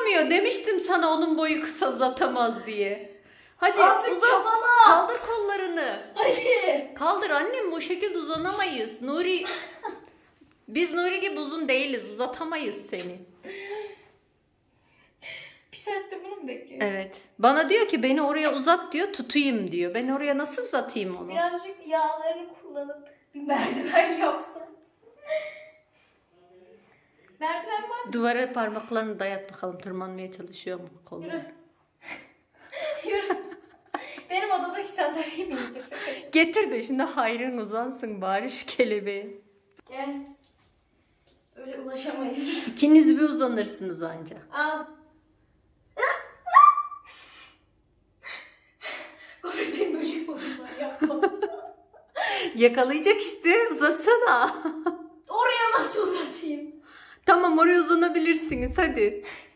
uzamıyor. Demiştim sana onun boyu kısa, uzatamaz diye. Hadi azıcık uzat. çabala. Kaldır kollarını. Hadi. Kaldır annem, o şekilde uzanamayız. Nuri, biz Nuri gibi uzun değiliz. Uzatamayız seni. Bir saattir bunu mu bekliyor? Evet. Bana diyor ki beni oraya uzat diyor, tutayım diyor. Ben oraya nasıl uzatayım onu? Birazcık yağlarını kullanıp bir merdiven yapsam. Merdiven var. Duvara parmaklarını dayat bakalım, tırmanmaya çalışıyor mu kolları? Yürü. Yürü. Benim odadaki sandalyeyi mi indirsek? Getir de şimdi hayrın uzansın bari şu kelebeğe. Gel. Öyle ulaşamayız. İkiniz bir uzanırsınız anca. Al. Goril benim böcek olayım var, yapma. Yakalayacak işte, uzatsana. Oraya nasıl uzatayım? Tamam, oraya uzanabilirsiniz hadi.